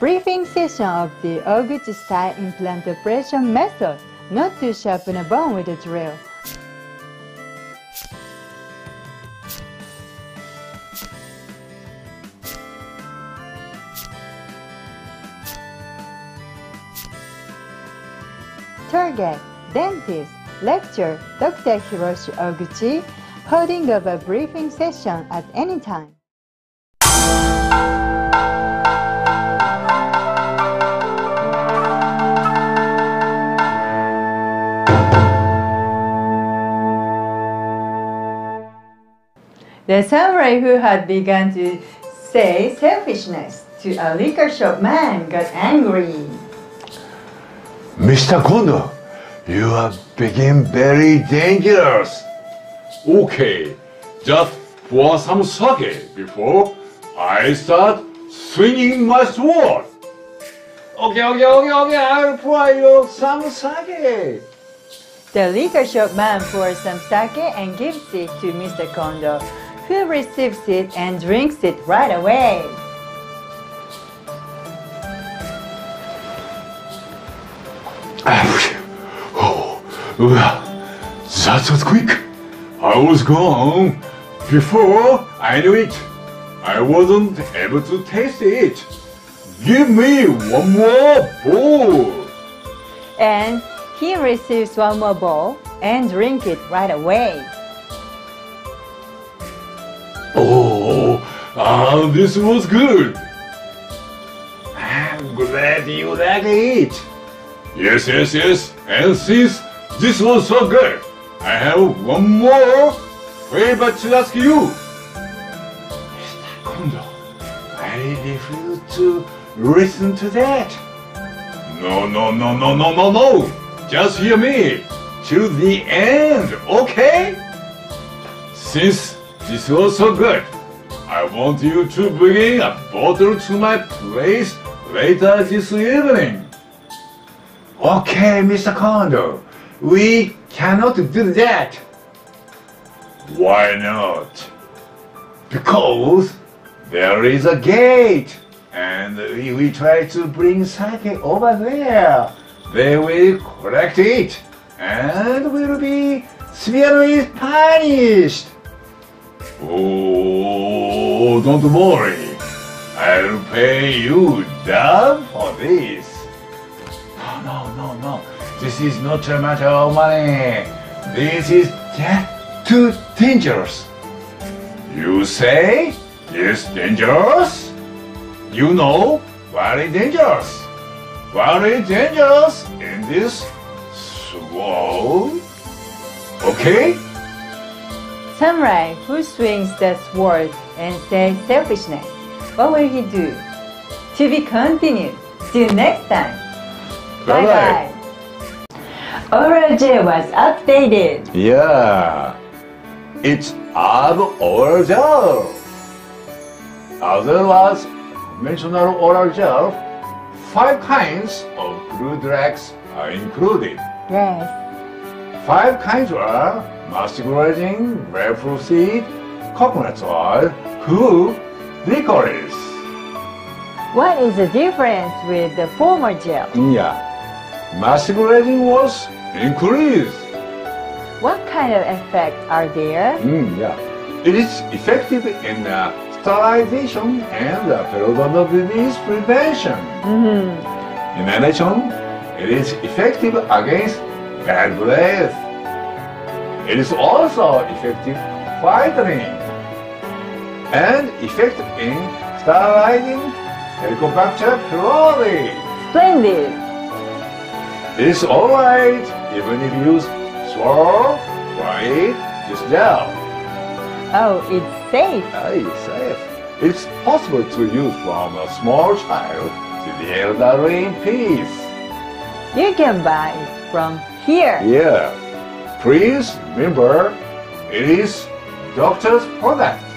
briefing session of the Oguchi-style implant operation method, not to sharpen a bone with a drill. Target, dentist, lecturer, Dr. Hiroshi Oguchi, holding of a briefing session at any time. The samurai who had begun to say selfishness to a liquor shop man got angry. Mr. Kondo, you are being very dangerous. Okay, just pour some sake before I start swinging my sword. Okay, I'll pour you some sake. The liquor shop man pours some sake and gives it to Mr. Kondo, who receives it and drinks it right away. Oh, that was quick. I was gone before I knew it. I wasn't able to taste it. Give me one more bowl. And he receives one more bowl and drinks it right away. Oh, this was good. I'm glad you like it. Yes. And since this was so good, I have one more favor to ask you. Mr. Kondo, I refuse to listen to that. No. Just hear me till the end, okay? Since this was so good, I want you to bring a bottle to my place later this evening. Okay, Mr. Kondo, we cannot do that. Why not? Because there is a gate, and if we try to bring sake over there, they will collect it, and will be severely punished. Oh, don't worry. I'll pay you double for this. No. This is not a matter of money. This is too dangerous. You say it's dangerous? You know, very dangerous. Very dangerous in this world. Okay? Samurai who swings the sword and says selfishness. What will he do? To be continued. See you next time. Bye-bye. Oral gel was updated. Yeah, it's oral gel. As well as conventional oral gel, 5 kinds of blue drugs are included. Yes. 5 kinds are masticulating, grapefruit seed, coconut oil, who, licorice. What is the difference with the former gel? Yeah, masticulating was increased. What kind of effects are there? Yeah, it is effective in sterilization and periodontal disease prevention. In addition, it is effective against bad breath. It is also effective whitening and effective in sterilizing Helicobacter pylori. Splendid! It's alright even if you swallow or eat this gel. Oh, it's safe. It's safe. It's possible to use from a small child to the elderly in peace. You can buy it from here. Yeah. Please remember, it is doctor's product.